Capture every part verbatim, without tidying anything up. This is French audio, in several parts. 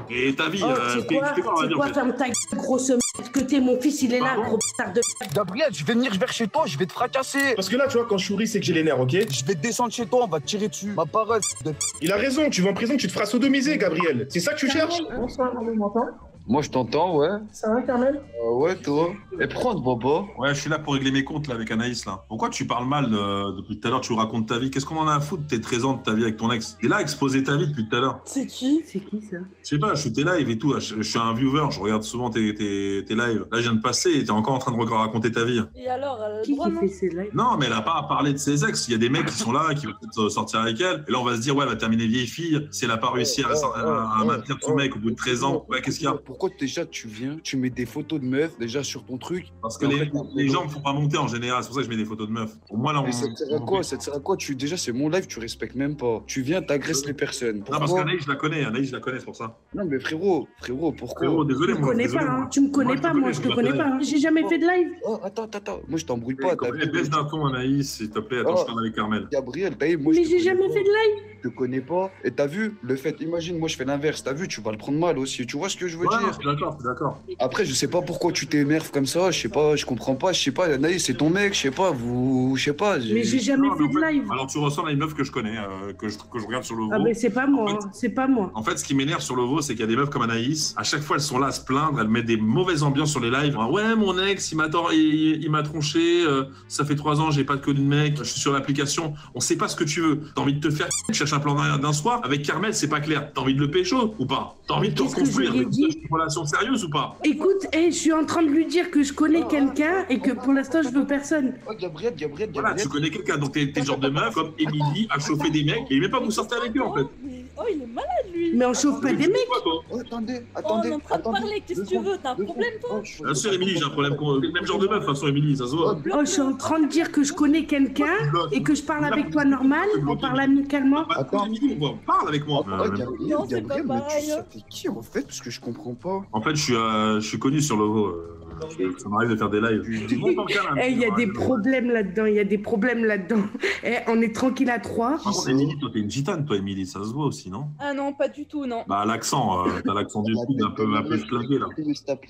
Et ta vie, Oh, euh, c'est quoi, c'est quoi, on va c'est dire, quoi, en fait. ferme ta gueule, grosse merde que t'es, mon fils, il est là, Pardon gros bâtard de... Gabriel, je vais venir vers chez toi, je vais te fracasser. Parce que là, tu vois, quand je souris, c'est que j'ai les nerfs, ok? Je vais descendre chez toi, on va te tirer dessus. Ma parole de... Il a raison, tu vas en prison, tu te feras sodomiser, Gabriel. C'est ça que tu cherches? Bonsoir, on m'entend? Moi je t'entends, ouais. Ça va, Carmel? Euh, ouais, toi. Et prends de Bobo. Ouais, je suis là pour régler mes comptes là avec Anaïs là. Pourquoi tu parles mal euh, depuis tout à l'heure? Tu nous racontes ta vie. Qu'est-ce qu'on en a à foutre? T'es treize ans de ta vie avec ton ex. T'es là à exposer ta vie depuis tout à l'heure. C'est qui? C'est qui, ça? Je sais pas, je suis tes lives et tout. Je, je suis un viewer, je regarde souvent tes, tes, tes lives. Là, je viens de passer et t'es encore en train de raconter ta vie. Et alors, elle a le Qui droit, qui non? fait ces lives? Non, mais elle a pas à parler de ses ex. Il y a des mecs qui sont là, qui veulent peut-être sortir avec elle. Et là, on va se dire, ouais, elle va terminer vieille fille. Si elle a pas réussi à, à, à maintenir son mec au bout de treize ans, ouais, qu'est-ce qu'il y a? Pourquoi déjà tu viens, tu mets des photos de meufs déjà sur ton truc? Parce que les, les gens me font pas monter en général. C'est pour ça que je mets des photos de meufs. Au moins, là, on. Mais ça te sert à quoi? Ça te sert à quoi? Tu, déjà, c'est mon live, tu respectes même pas. Tu viens, t'agresses les personnes. Non, parce Pourquoi? qu'Anaïs, je la connais. Anaïs, je la connais, c'est pour ça. Non, mais frérot, frérot, pourquoi? Frérot, désolé, Tu me moi. connais désolé, pas, hein? moi. Tu me connais pas, moi, je te connais pas. hein. J'ai jamais fait de live. Oh, attends, attends, attends. Moi, je t'embrouille pas. Pas, t'as vu? baisse d'un ton, Anaïs, s'il te plaît. Attends, Oh. je parle avec Carmel. Gabriel, t'as vu, moi, je Mais te j'ai connais jamais pas. fait de live. Je te connais pas. Et t'as vu le fait, imagine, moi, je fais l'inverse. T'as vu, tu vas le prendre mal aussi. Tu vois ce que je veux Ouais, dire? je suis d'accord, je suis d'accord. Après, je sais pas pourquoi tu t'énerves comme ça. Je sais pas, je comprends pas. Je sais pas, Anaïs, c'est ton mec. Je sais pas, vous. Je sais pas. Mais j'ai jamais Non, fait mais en de fait, live. Alors, tu ressembles à une meuf que je connais, euh, que, je, que je regarde sur le Ah, Vo. mais c'est pas moi, hein. C'est pas moi. En fait, ce qui m'énerve sur le Vo, c'est qu'il y a des meufs comme Anaïs. À chaque fois, elles sont là à se plaindre. Elles mettent des mauvaises ambiances sur les lives. Ouais, mon ex, il m'a tor- il, il m'a tronché. euh, ça fait trois ans, j'ai pas de connu de mec. Je suis sur l'application. On sait pas ce que tu veux. T'as envie de te faire. Tu cherches un plan d'un d'un soir. Avec Carmel, c'est pas clair. T'as envie de le pécho ou pas? T'as envie de te Qu'est-ce que je reconstruire lui ai une dit? relation sérieuse ou pas? Écoute, hey, je suis en train de lui dire que je connais quelqu'un et que pour l'instant, je veux personne. Oh, Gabriel, Gabriel, Voilà, Gabriel. tu connais quelqu'un. Donc, t'es t'es le genre de meuf comme Émilie à chauffer des mecs. Et il met pas vous sortir avec eux, en fait. Mais- Oh, il est malade, lui. Mais on chauffe pas des mecs. Quoi, toi? Oh, attendez, Oh, attendez. on est en train de attendez. parler, qu'est-ce que Deux tu veux? secondes, T'as un deux problème, secondes. toi? Oh, je- Bien sûr, Émilie, j'ai un problème. con- Le même genre de meuf, de toute façon, Émilie, ça se voit. Oh, je suis en train de dire que je connais quelqu'un et que je parle avec toi normal, on parle amicalement. Attends. Émilie, on parle avec moi. Oh, Euh, Gabriel, Non, c'est Gabriel, pas mais tu pareil. ça fait qui en fait? Parce que je comprends pas. En fait, je suis, euh, je suis connu sur le Vo. euh, je- Ça m'arrive de faire des lives. Je monte en calme, Eh, il y a hein, des je- problèmes là-dedans, il y a des problèmes là-dedans. Eh, on est tranquille à trois. Par contre, Émilie, toi, t'es une gitane, toi, Émilie, ça se voit aussi, non? Ah non, pas du tout, non. Bah, l'accent, euh, t'as l'accent du sud un peu, un peu flingué, là.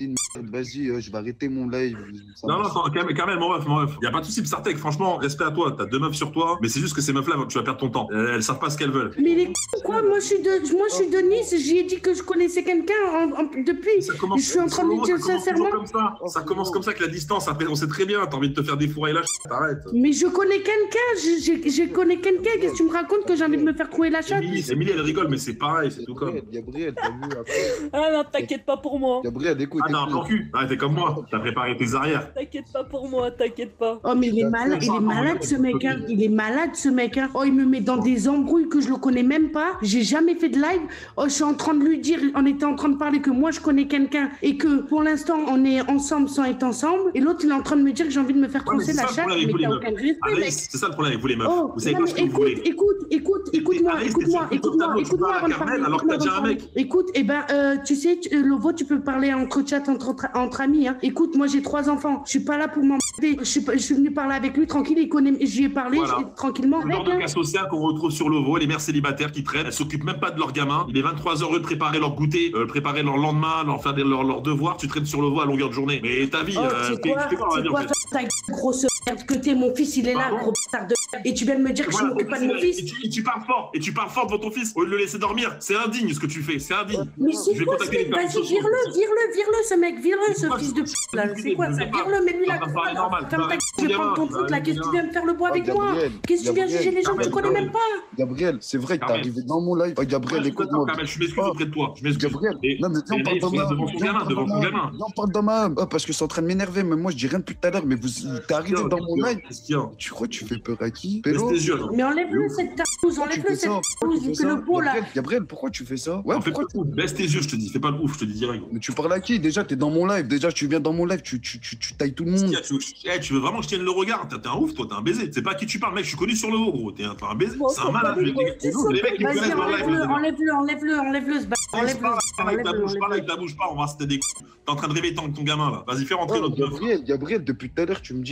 Vas-y, euh, je vais arrêter mon live. Ça Non, non, marche. attends, Kamel, Kamel, mon meuf, mon meuf. Y a pas de souci, Psartek, franchement, respect à toi. T'as deux meufs sur toi, mais c'est juste que ces meufs-là, tu vas perdre ton temps. Elles, elles savent pas ce qu'elles veulent. Mais les quoi, moi je suis de, moi je suis de Nice, j'y ai dit que je connaissais quelqu'un en- en- depuis. Ça commence, Je suis en train de lui dire ça commence sincèrement. toujours comme ça. Ça commence comme ça avec la distance. Après, on sait très bien, t'as envie de te faire des fourrés là, t'arrêtes. Mais je connais quelqu'un, je, je, je connais quelqu'un, qu'est-ce que tu me racontes que j'ai envie de me faire trouver la chatte? Émilie, Émilie, elle rigole, mais c'est pareil, c'est tout comme. Gabriel, Gabriel, t'as vu après. Ah non, t'inquiète pas pour moi. Gabriel, écoute. Ah non, un écoute. plan cul. Ah, t'es comme moi. T'as préparé tes arrières. T'inquiète pas pour moi, t'inquiète pas. Oh mais il est malade, il est malade ce mec, hein. Il est malade ce mec, hein. Oh il me met dans des embrouilles que je le connais même pas. J'ai jamais fait de live. Oh je suis en train de lui dire, on était en train de parler que moi je connais quelqu'un et que pour l'instant on est ensemble sans être ensemble. Et l'autre il est en train de me dire que j'ai envie de me faire Ouais, mais troncer c'est la ça le chatte. problème avec Mais vous, les t'as meufs. aucun respect mec. Anaïs, c'est ça le problème avec vous, les meufs. Oh, Vous savez non, pas ce mais que vous écoute, voulez. écoute, écoute, écoute-moi, Anaïs, écoute-moi, t'es sur écoute-moi, ton tableau, tu écoute-moi parles à avant de Carmel parler. alors que t'as écoute-moi déjà un avant de mec. parler. Écoute, eh ben, euh, tu sais, tu- euh, Lovo, tu peux parler entre chat, entre, entre, entre amis, hein. Écoute, moi j'ai trois enfants, je suis pas là pour m'emmerder. Je suis, pas- je suis venu parler avec lui tranquille, il connaît, j'y ai parlé Voilà. j'ai- tranquillement Le genre avec, de hein. cas social qu'on retrouve sur le Vo, les mères célibataires qui traînent, elles s'occupent même pas de leurs gamins. Il est vingt-trois heures de préparer leur goûter, euh, préparer leur lendemain, leur faire des- leurs leurs devoirs. Tu traînes sur le Vo à longueur de journée. Mais ta vie, Oh, euh, c'est t'es- quoi, tu fais quoi, on va c'est dire, quoi en fait. ta gueule, grosse merde que t'es, mon fils il est là, Pardon gros bâtard de merde. Et tu viens de me dire que je Voilà, m'occupe pas de mon et fils. tu, et tu parles fort, et tu parles fort devant ton fils au lieu de le laisser dormir. C'est indigne ce que tu fais, c'est indigne. Mais c'est Je vais quoi ce contacter les mec? services Vas-y, sociaux. vire-le, vire-le, vire-le ce mec, vire-le ce Pourquoi fils tu- de p*** là. C'est quoi ça? Je sais pas. Vire-le, mets-lui la Ça va me parler normal. Ferme ta Bah, gueule, je vais prendre ton gamin, truc là. bah, Qu'est-ce que tu gamin. viens me faire le bois Oh, avec moi? Gabriel, Qu'est-ce que tu viens Gabriel, juger les gens que tu Carmel, connais même Carmel. pas? Gabriel, c'est vrai, t'es Carmel. arrivé dans mon live. Oh, Gabriel, Ouais, je suis d'accord, écoute-moi. Carmel, je m'excuse Oh, auprès de toi. Je m'excuse. Gabriel, Et- non mais viens, et on parle Anaïs, de ma devant son gamin, devant son gamin. Viens, on parle de ma oh, parce que c'est en train de m'énerver, mais moi je dis rien depuis tout à l'heure, mais vous t'es arrivé dans mon live. Qu'est-ce qu'il y a? Tu crois que tu fais peur à qui? Baisse Pélo? tes yeux, là. Mais enlève-le cette tartouse, Pourquoi tu enlève-le fais cette ça? tartouse, Tu il fais fait ça le beau là. Gabriel, Gabriel, pourquoi tu fais ça? Ouais, En fait, pourquoi tu... baisse tes yeux, je te dis. Fais pas le ouf, je te dis direct. Mais tu parles à qui? Déjà, t'es dans mon live. Déjà, tu viens dans mon live, tu, tu, tu, tu tailles tout le Qu'est-ce qu'il monde. y a? Tu veux, eh, tu veux vraiment que je tienne le regard? T'es t'es un ouf, toi, t'es un baiser. C'est pas à qui tu parles, mec. Je suis connu sur le haut, gros. T'es un, t'es un baiser. Bon, C'est un c'est malade. pas Les, des les- gros, les mecs qui me Vas-y, connaissent dans le live. enlève-le, ils me enlève-le, enlève-le, enlève-le, ce bâtard. disent, Enlève-le, Parle avec ta enlève-le, bouche, parle avec enlève-le. ta bouche, pas. On va se des. T'es en train de réveiller ton, ton gamin là. Vas-y, fais rentrer Oh, notre meuf. Gabriel, Gabriel, depuis tout à l'heure, tu me dis désolé.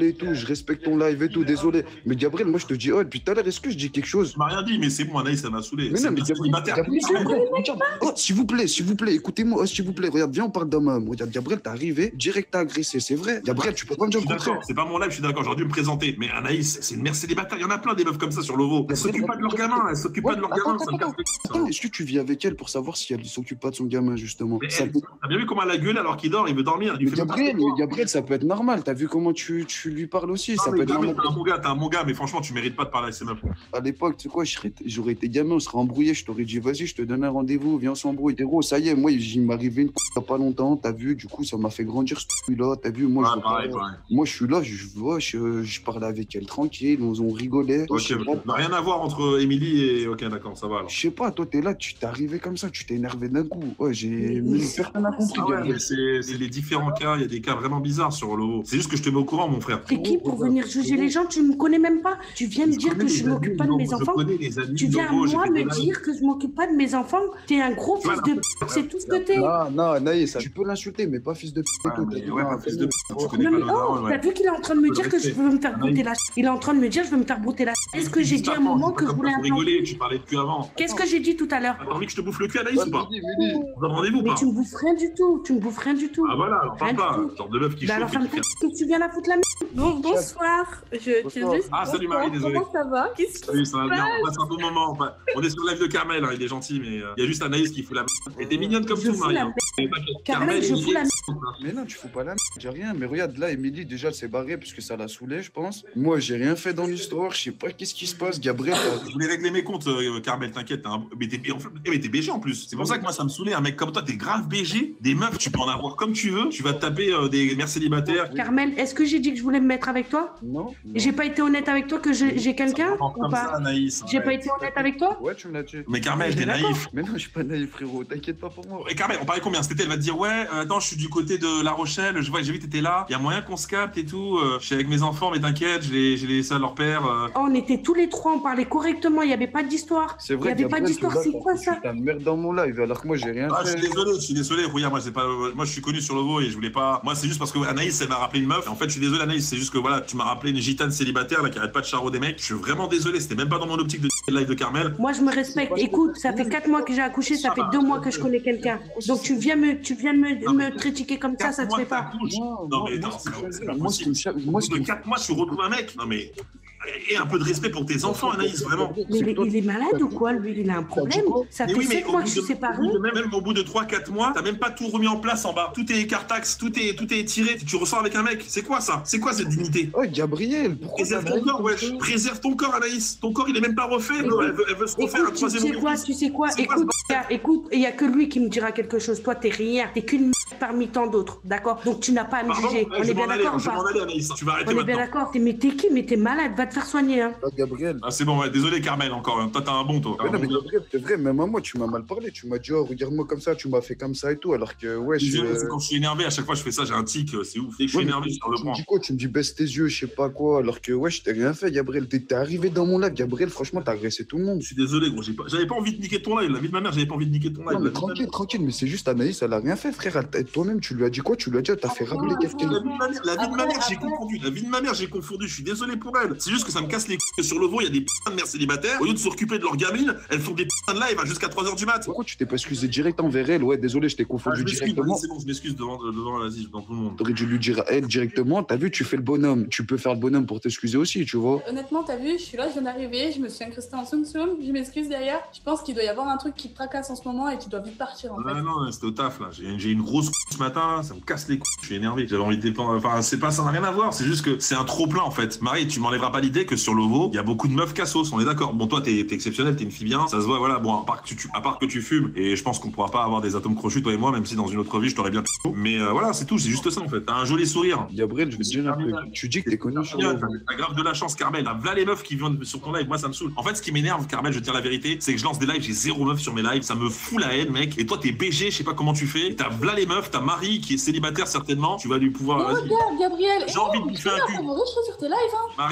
désolé et tout, je respecte ton live et tout, désolé. Mais Gabriel, moi je te dis, oh, depuis tout à l'heure, est-ce que je dis quelque chose? Tu m'as rien dit, mais c'est bon, Anaïs, ça m'a saoulé. Mais non, mais Gabriel, Gabriel, regarde, oh, s'il vous plaît, s'il vous plaît, écoutez-moi, oh, s'il vous plaît, regarde, viens, on parle d'un homme. Regarde, Gabriel, t'es arrivé, direct t'as agressé, c'est vrai. Gabriel, tu peux pas me dire le contraire. C'est pas mon live, je suis d'accord, j'aurais dû me présenter. Mais Anaïs, c'est une mère célibataire, il y en a plein des meufs comme ça sur Lovo. Elles s'occupent pas de leur gamin, elles s'occupent pas de leur gamin, ça me casse les couilles. Attends, est-ce que tu vis avec elle pour savoir si elle s'occupe pas de son gamin, justement? T'as bien vu comment elle a gueulé alors qu'il dort, il veut dormir. Mais Gabriel, mais Gabriel, ça peut être normal. T'as vu comment tu, tu lui parles aussi? Ça peut être normal. T'es un bon gars, t'es un bon gars, mais franchement, tu mérites pas de parler avec ces meufs. À l'époque, tu sais quoi, j'aurais été gamin, on serait embrouillé, je t'aurais dit, vas-y, je te donne un rendez-vous, viens, on s'embrouille. Gros, ça y est, moi, il m'est arrivé une il y a pas longtemps, t'as vu, du coup, ça m'a fait grandir ce truc-là, t'as vu, moi, ouais, je, pareil, pareil. moi, je suis là, je vois, je, je parlais avec elle tranquille, on, on rigolait. Ok, ça n'a rien à voir entre Émilie et. Ok, d'accord, ça va alors. Je sais pas, toi, t'es là, tu t'es arrivé comme ça, tu t'es énervé d'un coup. Ouais, j'ai. Personne n'a compris. Ah ouais, mais c'est les différents cas, il y a des cas vraiment bizarres sur Lovo. C'est juste que je te mets au courant, mon frère. T'es qui pour venir juger les gens? Tu ne me connais même pas. Tu viens me dire que je m'occupe pas de mes enfants. Tu viens à moi me dire que je m'occupe pas de mes enfants. T'es un gros fils de p. C'est tout ce que t'es. Non, non, Naïs, tu peux l'insulter, mais pas fils de p. Ouais, pas fils de p. Non, mais oh, t'as vu qu'il est en train de me dire que je veux me faire brouter la. Il est en train de me dire je veux me faire brouter la. Est-ce que j'ai dit à un moment que je voulais un plan? Tu parlais de cul avant. Qu'est-ce que j'ai dit tout à l'heure? T'as envie que je te bouffe le cul, Anaïs, ou pas? Vous en rendez-vous ou pas? Mais tu me bouffes rien du tout. Tu me bouffes rien du tout. Ah voilà, alors parle pas. Genre de meuf qui chauffe. Alors, qu'est-ce que tu viens la foutre la merde? Bon, bonsoir. Je tiens juste. Ah, salut Marie, désolé. Comment ça va? Qu'est-ce qui Salut, se ça va bien. On passe un bon moment. Enfin, on est sur le live de Carmel, hein, il est gentil, mais il y a juste Anaïs qui fout la merde. Et t'es mignonne comme Je tout, fous Marie. la hein. Carmel, je fous la merde. Mais non, tu fous pas la merde, j'ai rien. Mais regarde, là, Émilie, déjà, elle s'est barrée parce que ça l'a saoulée, je pense. Moi, j'ai rien fait dans l'histoire, je sais pas qu'est-ce qui se passe, Gabriel. Je voulais régler mes comptes, euh, Carmel, t'inquiète. Hein. Mais t'es B G en plus. C'est pour ça que moi, ça me saoulait. Un mec comme toi, t'es grave B G. Des meufs, tu peux en avoir comme tu veux. Tu vas te taper euh, des mères célibataires. Carmel, est-ce que j'ai dit que je voulais me mettre avec toi? Non. J'ai pas été honnête avec toi que j'ai quelqu'un ou pas? J'ai pas été honnête avec toi? Ouais, tu me l'as dit. Mais Carmel, t'es naïf. Mais non, je suis pas naïf, frérot. T'inquiète pas pour moi. Et Carmel, on parlait combien? Cet été, elle va te dire ouais, euh, attends, je suis du côté de La Rochelle. Je vois, j'ai vu que t'étais là. Il y a moyen qu'on se capte et tout. Euh, je suis avec mes enfants, mais t'inquiète, je les, je les laissé à leur père. Euh... Oh, on était tous les trois, on parlait correctement. Il y avait pas d'histoire. C'est vrai. Il y avait pas d'histoire. C'est quoi ça? T'as merde dans mon live alors que moi j'ai rien ah, fait. Je suis désolé, je suis désolé. Regarde, moi c'est pas, moi je suis connu sur Lovo et je voulais pas. Moi c'est juste parce que Anaïs elle m'a rappelé une meuf. Et en fait je suis désolé Anaïs, c'est juste que voilà, tu m'as rappelé une gitane célibataire là qui arrête pas de charrer des mecs. Je suis vraiment désolé. C'était même pas dans mon optique de live de Carmel. Moi je me respecte. Écoute, ça fait quatre mois que j'ai accouché, ça fait deux mois que je connais quelqu'un. Donc tu viens me, tu viens me, me critiquer comme ça, ça te fait pas. Non mais non, c'est pas possible. Moi de quatre mois tu retrouves un mec. Non mais. Et un peu de respect pour tes enfants, Anaïs, vraiment. Mais il est, il est malade ou quoi, lui? Il a un problème. Ça fait oui, sept mois que je suis séparée. Même, même au bout de trois quatre mois, t'as même pas tout remis en place en bas. Tout est écartaxe, tout est, tout est tiré. Tu ressors avec un mec. C'est quoi ça? C'est quoi cette dignité? Oh, Gabriel, pourquoi? Préserve ton corps, wesh. Préserve ton corps, Anaïs. Ton corps, il est même pas refait. Elle veut, elle veut se refaire un troisième. Tu sais quoi, tu sais quoi? Écoute, écoute, il y a que lui qui me dira quelque chose. Toi, t'es rien. T'es qu'une parmi tant d'autres, d'accord? Donc tu n'as pas à me juger. On est bien d'accord ou pas? Tu vas arrêter On est bien d'accord. Mais t'es qui? Mais t'es malade. Va te faire soigner, hein. Gabriel. Ah, c'est bon, ouais, désolé Carmel encore. Toi, t'as un bon, toi. Mais non, mais Gabriel, c'est vrai, même à moi, tu m'as mal parlé. Tu m'as dit, oh, regarde-moi comme ça, tu m'as fait comme ça et tout. Alors que, ouais, je. Euh... Quand je suis énervé, à chaque fois, je fais ça, j'ai un tic, c'est ouf. Dès que je suis ouais, énervé, je sur le point. Tu me dis quoi? Tu me dis, baisse tes yeux, je sais pas quoi. Alors que, ouais, je t'ai rien fait, Gabriel. T'es arrivé dans mon live, Gabriel. Franchement, t'as agressé tout le monde. Je suis désolé, gros. Pas... J'avais pas envie de niquer ton live. La vie de ma mère, j'avais pas envie de niquer ton live. Non, mais tranquille, tranquille. Mais c'est juste, Anaïs, elle a rien fait, frère. Toi-même, tu lui as dit quoi? Tu lui as dit, t'as fait rappeler quelqu'un. La vie de ma mère, j'ai confondu. La vie de ma mère, j'ai confondu. Je suis désolé pour elle. C'est juste que ça me casse les couilles. Sur le veau, il y a des de mères célibataires, au lieu de s'occuper de leur gamine, elles font des p***s de live jusqu'à trois heures du mat. Pourquoi tu t'es pas excusé direct envers elle? Ouais, désolé, je t'ai confondu ah, je directement. C'est bon, je m'excuse devant, devant, vas-y, devant tout le monde. T'aurais dû lui dire à elle directement, t'as vu, tu fais le bonhomme, tu peux faire le bonhomme pour t'excuser aussi, tu vois. Honnêtement, t'as vu, je suis là, je viens d'arriver, je me suis incrustée en soum soum, je m'excuse derrière. Je pense qu'il doit y avoir un truc qui te tracasse en ce moment et tu dois vite partir en non, fait. Non, non, c'était au taf là. J'ai une grosse ce matin, ça me casse les couilles, je suis énervé. J'avais envie de dépendre. Enfin, c'est pas, ça n'a rien à voir, c'est juste que c'est un trop plein en fait. Marie, tu m'enlèveras pas l'idée que sur Lovo, il y a beaucoup de meufs cassos, on est d'accord. Bon, toi, t'es exceptionnel, t'es une fille bien, ça se voit, voilà. Bon, à part que tu, à part que tu fumes, et je pense qu'on pourra pas avoir des atomes crochus, toi et moi, même si dans une autre vie, je t'aurais bien p***. Mais euh, voilà, c'est tout, c'est juste ça en fait. T'as un joli sourire. Gabriel, je vais te dire un truc. Tu dis que t'es connu sur Lovo. T'as grave de la chance, Carmel. Voilà les meufs qui viennent sur ton live, moi ça me saoule. En fait, ce qui m'énerve, Carmel, je vais te dire la vérité, c'est que je lance des lives, j'ai zéro meuf sur mes lives, ça me fout la haine, mec. Et toi, t'es B G, je sais pas comment tu fais. T'as voilà les meufs, t'as Marie qui est célibatère certainement, tu vas lui pouvoir. Mais regarde, Gabriel, j'ai envie de bouffer un cul. sur tes lives, hein. Marie, j'ai envie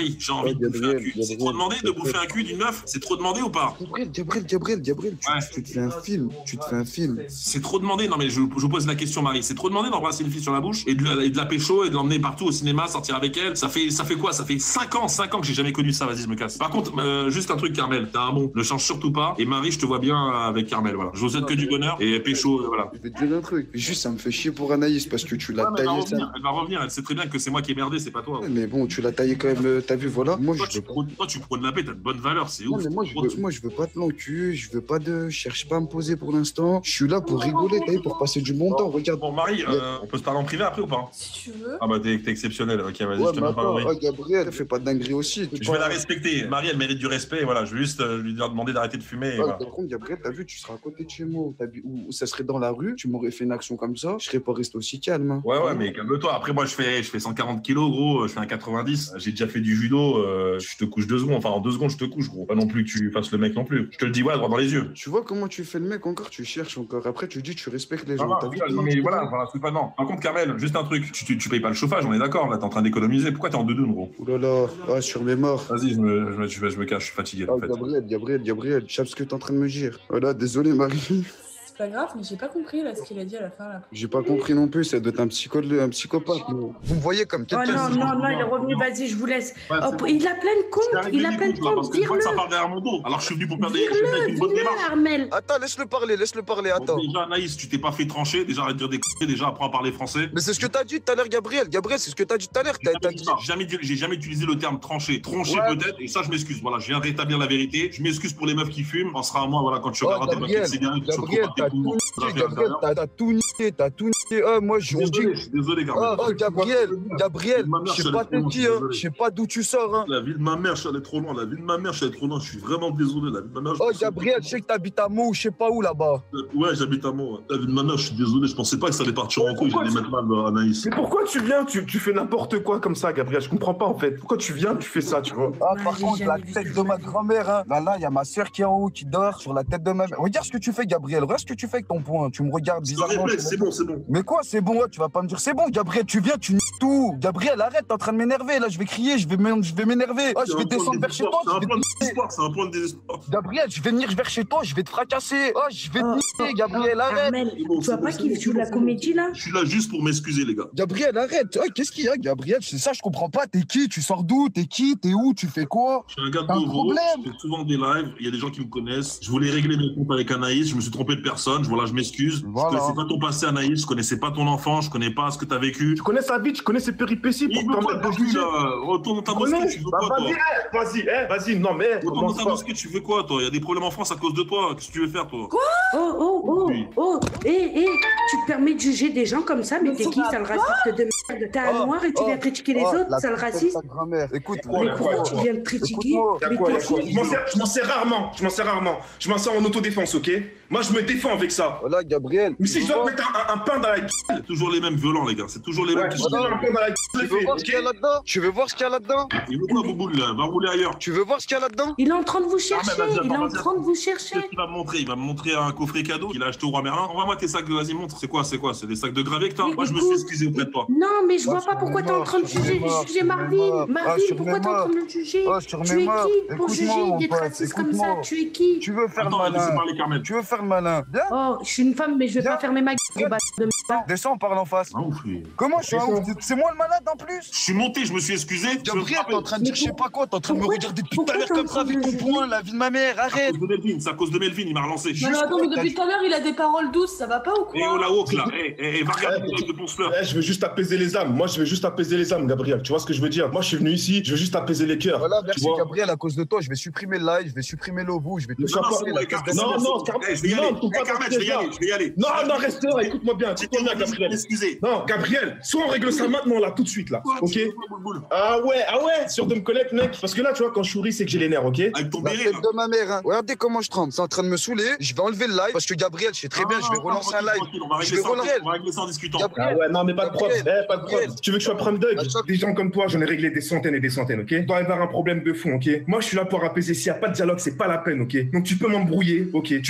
envie de bouffer un Gabriel, cul. C'est Gabriel, trop demandé de Gabriel. bouffer un cul d'une meuf? C'est trop demandé ou pas? Gabriel, Gabriel, Gabriel, Gabriel, tu, Ouais. tu te fais un film, tu te fais un film. C'est trop demandé. Non mais je, je vous pose la question, Marie. C'est trop demandé d'embrasser une fille sur la bouche et de, la- et de la pécho et de l'emmener partout au cinéma, sortir avec elle. Ça fait, ça fait quoi? Ça fait cinq ans, cinq ans que j'ai jamais connu ça. Vas-y, je me casse. Par contre, euh, juste un truc, Carmel. T'as un bon. Ne change surtout pas. Et Marie, je te vois bien avec Carmel. Voilà. Je vous souhaite que du bonheur et pécho. euh, Voilà. Je vais te dire un truc. Juste, ça me fait chier pour Anaïs parce que tu l'as Ouais, mais elle, va taillé ça. revenir, elle va revenir. Elle sait très bien que c'est moi qui ai merdé, c'est pas toi. Ouais, mais bon, tu l'as taillé quand même. euh, T'as vu, voilà. Moi, Toi, je tu veux pas. prônes, toi, tu prônes la paix. T'as de bonnes valeurs. C'est Non, ouf. mais moi, je veux, moi, je veux pas de plan cul. Je veux pas de. Je cherche pas à me poser pour l'instant. Je suis là pour rigoler, t'as vu, pour passer du bon temps. Regarde. Bon, Marie, euh, on peut se parler en privé après ou pas? Si tu veux. Ah bah t'es t'es exceptionnel. Ok, vas-y, Ouais, je te mais mets pas attends, Marie. oh, Gabriel, fais pas de dinguerie aussi. Je vais la respecter. Marie, elle mérite du respect. Et voilà, je vais juste euh, lui dire- demander d'arrêter de fumer. Et Ah, voilà. par contre, Gabriel, t'as vu, tu seras à côté de chez moi, t'as vu- ou, ou ça serait dans la rue, tu m'aurais fait une action comme ça, je serais pas resté aussi calme. Hein. Ouais, ouais, mais calme-toi. Après, moi, je fais, je fais cent quarante kilos, gros. Je fais un quatre-vingt-dix. J'ai déjà fait du judo. euh, je te couche deux secondes. Enfin, en deux secondes, je te couche, gros. Pas non plus que tu fasses le mec non plus. Je te le dis, ouais, droit dans les yeux. Tu vois comment tu fais le mec encore, tu cherches encore. Après, tu dis, tu respectes les Ah, gens. non, T'as vu non, comment mais tu voilà, fais voilà, c'est pas non. Par contre, Carmel, juste un truc. Tu, tu, tu payes pas le chauffage, on est d'accord. Là, t'es en train d'économiser. Pourquoi t'es en deux deux, gros? Ouh là là, ah, sur mes morts. Vas-y, je me, je, me, je me- je me cache. Je suis fatigué, Ah, en fait. Gabriel, Gabriel, Gabriel, je sais ce que t'es en train de me dire. Voilà, désolé, Marie. C'est pas grave, mais j'ai pas compris là ce qu'il a dit à la fin là. J'ai pas compris non plus, ça doit être un, psycho, un psychopathe. mais- Vous me voyez comme Oh quelqu'un. non, non, non, il est revenu, vas-y, je vous laisse. Ouais, c'est Hop, bon. il a plein de Je comptes, suis il a arrivé plein de du coup, là, parce comptes, que je vois que vire-le. ça parle derrière mon dos. Alors, je suis venu pour faire des choses Vire-le, avec une bonne vire-le, démarche. Armel. Attends, laisse-le parler, laisse-le parler, attends. Donc, déjà, Anaïs, tu t'es pas fait trancher. Déjà, arrête de dire des conneries. Déjà, apprends à parler français. Mais c'est ce que t'as dit tout à l'heure, Gabriel. Gabriel, c'est ce que t'as dit tout à l'heure. J'ai T'as t'as jamais, dit. dit ça. J'ai jamais, dit- j'ai jamais utilisé le terme tranché. Tranché Ouais. peut-être, et ça je m'excuse. Voilà, je viens rétablir la vérité. Je m'excuse pour les meufs qui fument. On sera à moi, voilà, quand tu Oh, regarderas tes Gabriel, paquets de cigarettes, tu Gabriel, chocolat, tes t'as poumons, tout ça niqué, fait à Gabriel, l'intérieur. t'as t'as tout niqué, t'as tout niqué. Ah, moi, Je je suis on dit. désolé, je suis désolé, Gabriel. Oh, oh, Gabriel, Gabriel, Ma mère, je sais je pas suis t'es allé qui, trop loin, hein. je Je suis sais pas d'où tu sors, hein. La vie de ma mère, je suis allé trop loin. La vie de ma mère, je suis allé trop loin. Je suis vraiment désolé. La vie de ma mère. je Oh, pensais- Gabriel, je sais que t'habites à Meaux ou je sais pas où là-bas. Ouais, j'habite à Mont. La vie de ma mère, je suis désolé. Je pensais pas que ça allait partir en couille. Pourquoi J'allais tu- mettre mal à Anaïs. Mais pourquoi tu viens, tu, tu fais n'importe quoi comme ça, Gabriel? Je comprends pas en fait. Pourquoi tu viens, tu fais ça, tu vois? Ah, Ouais, par j'ai contre, la jamais vu tête ce de que ma je fais. grand-mère, hein. Là, là, il y a ma soeur qui est en haut, qui dort sur la tête de ma mère. Regarde ce que tu fais, Gabriel. Regarde ce que tu fais avec ton poing. Tu me regardes C'est bizarrement. réflexe, c'est bon, c'est bon. Mais quoi, c'est bon, ouais, tu vas pas me dire c'est bon, Gabriel, tu viens, tu niques tout. Gabriel, arrête, t'es en train de m'énerver, là, je vais crier, je vais m'é- je vais m'énerver. Ah, je C'est vais un point descendre de vers chez désespoir, toi, C'est un je point vais de désespoir. C'est un point de désespoir. Gabriel, je vais venir vers chez toi, je vais te fracasser. Ah, je vais te Oh, niquer, Gabriel, Oh, arrête. Armel, C'est bon, tu c'est vois bon, pas c'est qu'il bon, joue c'est la bon, comédie là? Je suis là juste pour m'excuser, les gars. Gabriel, arrête. Ah, qu'est-ce qu'il y a, Gabriel? C'est ça, je comprends pas. T'es qui? Tu sors d'où? T'es qui? T'es où? Tu fais quoi? Je suis un gars de T'as un Beauvau, problème? je fais souvent des lives, il y a des gens qui me connaissent. Je voulais régler mes comptes avec Anaïs, je me suis trompé de personne, voilà, je m'excuse. Voilà. Je connaissais pas ton passé, Anaïs, je connaissais pas ton enfant, je connais pas ce que t'as vécu. Je connais sa vie, je connais ses péripéties Il pour veut t'en quoi mettre de de plus, juger. là? Retourne dans ta Tu mosquée, connais? tu veux Bah, quoi, vas-y, toi? eh, vas-y, eh, vas-y, non mais. Retourne dans commence ta pas. mosquée, tu veux quoi, toi? Il y a des problèmes en France à cause de toi, qu'est-ce que tu veux faire, toi? Oh, oh, oh, Oui. oh, hé, hé, tu te permets de juger des gens comme ça, mais Mais t'es ça qui, va sale raciste de merde? T'es un Oh, noir et tu oh, viens critiquer les Oh, autres, la sale tête de raciste? ta grand-mère. Écoute, Ouais, Mais ouais, pourquoi ouais, tu ouais. viens de critiquer? Écoute-moi. Y'a Mais quoi, t'es y'a quoi qui? Je m'en sers, je m'en sers rarement, je m'en sers rarement. Je m'en sers en autodéfense, ok? Moi, je me défends avec ça. Voilà, Gabriel. Mais si tu je veux dois te voir- mettre un, un pain dans la gueule, C'est toujours les mêmes violents, les gars, c'est toujours les mêmes ouais, qui si se je dois un pain dans la gueule, je Tu le veux fais, voir ce qu'il y a ok? là-dedans? Tu veux voir ce qu'il y a là-dedans? Il veut quoi, Bouboule, là? Va rouler ailleurs. Tu veux voir ce qu'il y a là-dedans? Il est en train de vous Ah, chercher, mais vas-y, il est attends, en vas-y, train de vous Qu'est-ce chercher. qu'il va me montrer? Il va me montrer un coffret cadeau qu'il a acheté au roi Merlin. Envoie-moi tes sacs de vas-y, montre. C'est quoi, c'est quoi? C'est des sacs de gravier que t'as? Mais Moi, je me suis écoute- excusé auprès de toi. Non, mais je Ah, vois sur pas pourquoi mes t'es en morts, train de sur mes juger, morts, juger sur mes Marvin. morts. Ah, Marvin, sur pourquoi mes t'es en train de morts. le juger? Ah, sur Tu mes es morts. qui pour Écoute-moi, juger mon des pote, racistes comme ça? écoute-moi. Tu es qui? Tu veux faire le Attends, laissez malin? parler Carmel. Tu veux faire le malin? Viens, Oh, je suis une femme, mais je vais Viens. pas fermer ma gueule, gros bâtard de merde. descends, on parle en face. Ah, ouf, lui. Comment je suis un ouf? C'est moi le malade en plus? Je suis monté, je me suis excusé. je me Gabriel, t'es en train de dire Mais je sais pas quoi, t'es en train de me pourquoi- regarder depuis tout pourquoi à l'heure t'es en comme ça train de avec ton le poing, juger la vie de ma mère, C'est à arrête! cause de Melvin, c'est à cause de Melvin, il m'a relancé. Non, mais attends, mais depuis tout à l'heure, il a des paroles douces, ça va pas ou Et oh quoi? la hawk là, eh, eh, eh, va regarder le live de Ponce Fleur. Eh, je veux juste apaiser les âmes. Moi, je veux juste apaiser les âmes, Gabriel. Tu vois ce que je veux dire? Moi, je suis venu ici, je veux juste apaiser les cœurs. Voilà, Tu merci vois? Gabriel, à cause de toi, je vais supprimer le live, je vais supprimer l'Obu, je vais te Ne sois Non, pas- c'est bon, les gars, la Non, c'est non, bon. Carmel, Eh, je vais y non, aller. faut pas Eh, Carmel, faire je vais y ça. aller, je vais y aller. Non, non, reste là, écoute-moi bien, J'étais écoute-moi bien, obligé de Gabriel. m'excuser. Non, Gabriel, soit on règle ça maintenant, là, tout de suite, là. Quoi, Ok? tu veux quoi, Boule-Boule? Ah ouais, ah ouais, sûr de me connaître, mec. Parce que là, tu vois, quand je souris, c'est que j'ai les nerfs, ok? Avec ton La béret tête là. de ma mère, hein. Regardez comment je tremble, c'est en train de me saouler. Je vais enlever le live parce que Gabriel, je sais très bien, je vais Non, non, relancer un tranquille, live. tranquille, On va Je régler vais ça en- relancer. on va régler ça en discutant. Gabriel, Ah ouais, non, mais pas de preuve. Gabriel, Eh, pas de preuve. Gabriel. Tu veux que je sois preuve d'œil? À chaque- Des gens comme toi, j'en ai réglé des centaines et des centaines, ok? Il doit y avoir un problème de fond, ok? Moi, je suis là pour apaiser. S'il n'y a pas de dialogue, c'est pas la peine, ok? Donc, tu peux m'embrouiller, ok? Tu peux t'énerver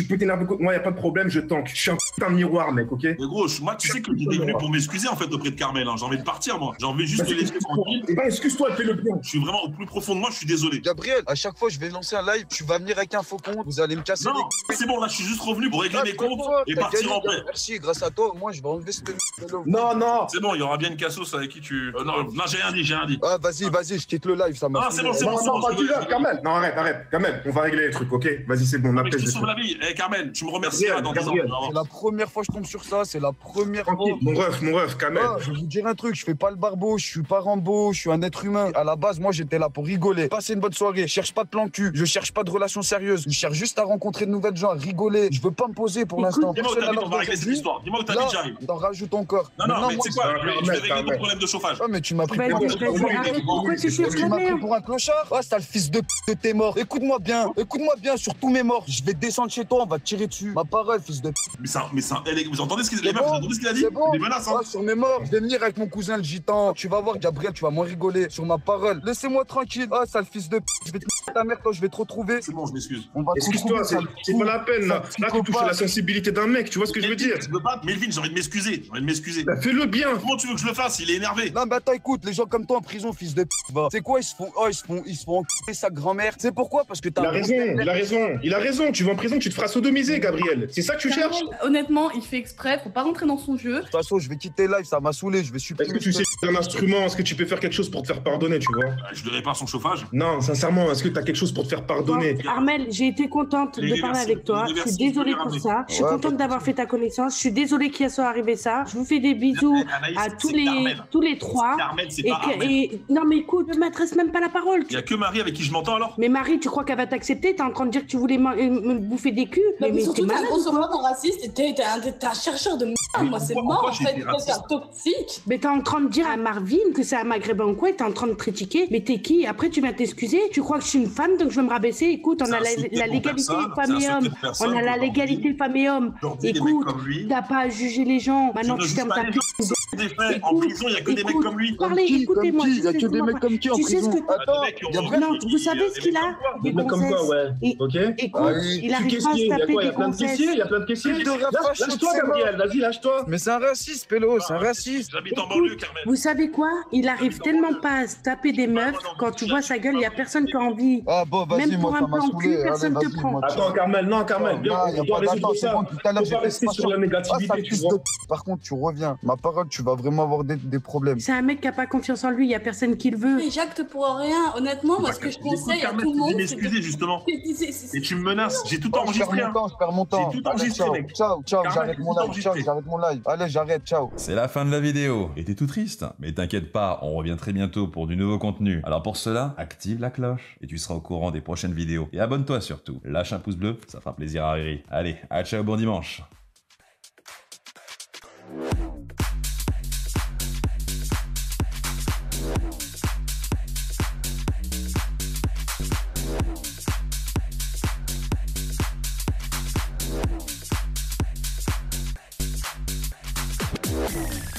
moi, y a pas de problème, je tank. Je suis un putain de miroir, mec, ok? Mais gros, je- moi, tu sais que j'étais venu pour m'excuser en fait auprès de Carmel. Hein. J'ai envie de partir, moi. J'ai envie juste de laisser tranquille. Eh ben, excuse-toi, fais le bien. Je suis vraiment au plus profond de moi, je suis désolé. Gabriel, à chaque fois, je vais lancer un live, tu vas venir avec un faux compte, vous allez me casser Non, les c'est bon, là, je suis juste revenu pour régler Ah, mes comptes toi, et t'as partir gagné, en paix. Merci, grâce à toi, moi, je vais enlever ce Non, non. C'est bon, il y aura bien une cassos avec qui tu. Euh, non, non, j'ai rien dit, j'ai rien dit. Ah, vas-y, vas-y, je quitte le live, ça m'a Ah, saoulé. c'est bon, c'est Non, bon, c'est non, bon. pas je tu rigole, là, je Carmel. Non, arrête, arrête. Carmel, on va régler les trucs, ok? Vas-y, c'est bon, on Mais je appelle te les sauve trucs. la vie. Eh, Carmel, tu me remercieras dans dix ans. Gabriel, C'est la première fois que je tombe sur ça, c'est la première fois. Tranquille, mon ref, mon ref, Carmel. Ah, je vais vous dire un truc, je fais pas le barbeau, je suis pas Rambo, je suis un être humain. À la base, moi j'étais là pour rigoler, passer une bonne soirée. Je cherche pas de plan cul, je cherche pas de relation sérieuse, je cherche juste à rencontrer de nouvelles gens, à rigoler. Je veux pas me poser pour Écoute, l'instant. Dis-moi où Personne à t'habites, on va l'heure régler cette d'aujourd'hui, histoire. Dis-moi où là, t'habites, j'arrive. t'en rajoutes encore. Non, non, mais moi, tu sais quoi, ça- je vais, je vais Carmel, régler ton Carmel. problème de chauffage. Ah, mais tu m'as pris pour un Vas-y, clochard. vas-y, arrête. Pourquoi tu cherches Tu la m'as pris merde? pour un clochard. Ah, sale fils de p de tes morts. Écoute-moi bien, écoute-moi bien, sur tous mes morts. Je vais descendre chez toi, on va te tirer dessus. Ma parole, fils de p. Mais ça, mais ça, eh, les- vous entendez ce qu'il C'est les meufs, bon, vous entendez ce qu'il a dit? c'est bon. Des menaces, hein? Ah, sur mes morts, je vais venir avec mon cousin le gitan. Tu vas voir, Gabriel, tu vas moins rigoler. Sur ma parole, laissez-moi tranquille. Ah, sale fils de p. Je vais te mettre ta mère quand je vais te retrouver. C'est bon, je m'excuse. On va te Excuse-toi, retrouver, c'est sale c'est fou. pas la peine, là. Sale Là, tu touches à la psychopathe. sensibilité d'un mec, tu vois ce que je veux dire? Je veux pas, Melvin, j'ai envie de m'excuser. J'ai envie de m'excuser. Bah, fais-le bien. Comment tu veux que je le fasse? Il est énervé. Non, mais attends, écoute, les gens comme toi en prison, fils de p. va. C'est quoi, ils se font, oh, ils se font, ils se font enculer sa grand-mère. C'est pourquoi? Parce que t'as Il a un raison, il a raison, il a raison. Tu vas en prison, tu te feras sodomiser, Gabriel. C'est ça que tu cherches? Honnêtement, il fait exprès, faut pas rentrer dans son jeu. De toute façon, je vais quitter live, ça m'a saoulé, je vais Est-ce supprimer. que tu ce- sais un instrument? Est-ce que tu peux faire quelque chose pour te faire pardonner, tu vois? Je lui répare son chauffage. Non, sincèrement, est-ce que tu as quelque chose pour te faire pardonner? Armel, j'ai été contente Les de parler réversibles, avec toi. les Je suis réversibles, désolée je peux pour les ça. Je suis Ouais, contente pas d'avoir fait ta connaissance. Je suis désolée qu'il soit arrivé ça. Je vous fais des bisous Anaïs, à tous c'est les, Carmel. tous les trois. Carmel, c'est Et, pas que- Armel. et- non mais écoute, ne m'adresse même pas la parole. Il y a que Marie avec qui je m'entends alors? Mais Marie, tu crois qu'elle va t'accepter? T'es en train de dire que tu voulais me, me bouffer des culs? Mais, mais t'es surtout, t'es un malade gros ou quoi? sauveur raciste et t'es t'es un, t'es un chercheur de merde. Moi, c'est pourquoi- mort pourquoi en j'ai fait. été T'es un raciste toxique. Mais t'es en train de dire à Marvin que c'est un maghrébin ou quoi, et t'es en train de critiquer. Mais t'es qui? Après, tu vas t'excuser. Tu crois que je suis une femme, donc je vais me rabaisser. Écoute, on C'est a la, insulter la pour légalité personne, femmes c'est et insulter hommes. pour personne, On a la aujourd'hui. légalité femmes et hommes. Aujourd'hui, des mecs Écoute, comme lui. t'as pas à juger les gens. Maintenant, Je tu ne fermes juge ta pas les gueule. gens. Des faits. En Écoute, prison, il y a que des mecs écoute, comme lui. Parlez, Qui, comme écoutez-moi. qui tu Il y a sais que ce des qu'on mecs va- comme qui en tu sais ce prison. que- Attends, Des mecs qui ont- Gabriel, Non, vous savez ce qu'il a? Des mecs comme quoi, ouais. Et- Ok? Écoute, Ah oui. il Tu arrive pas à caissier, se il y a taper quoi? Il y des a plein de caissiers, il gonzesses. y a plein de caissiers. Fils de Lâche- rapace, Lâche-toi, c'est bon. Gabriel, vas-y, lâche-toi. Mais c'est un raciste, Pélo, c'est un raciste. J'habite en Écoute, banlieue, Carmel. Vous savez quoi? Il arrive tellement pas à se taper des meufs. Quand tu vois sa gueule, il y a personne qui a envie. Ah bon, vas-y, Même moi, pour ça un m'a plan saoulé. cul, Allez, personne te vas-y, prend. moi, Attends, Carmel, non, Carmel, viens, Non, y a on doit pas résoudre d'attente, ça. c'est bon, tout à l'heure, Faut pas j'étais rester sur la patient. Ah, négativité, sale tu fils vois. de p. Par contre, tu reviens. Ma parole, tu vas vraiment avoir des, des problèmes. C'est un mec qui a pas confiance en lui. Il y a personne qui le veut. Mais j'acte pour rien. Honnêtement, moi, ce que je Écoute, conseille à Carmel, tout le tu monde, dis c'est de- m'excuser, justement. c'est- c'est- c'est- Et tu me menaces. J'ai tout Oh, je perds enregistré. mon hein. temps, je perds mon temps. J'ai tout Allez, enregistré, ciao, mec. ciao, ciao, Carmel, j'arrête j'ai mon tout live, ciao, enregistré. j'arrête mon live. Allez, j'arrête, ciao. C'est la fin de la vidéo. Et t'es tout triste? Mais t'inquiète pas, on revient très bientôt pour du nouveau contenu. Alors pour cela, active la cloche et tu seras au courant des prochaines vidéos. Et abonne-toi surtout. Lâche un pouce bleu, ça fera plaisir à Riri. Allez, à ciao, bon dimanche. Yeah.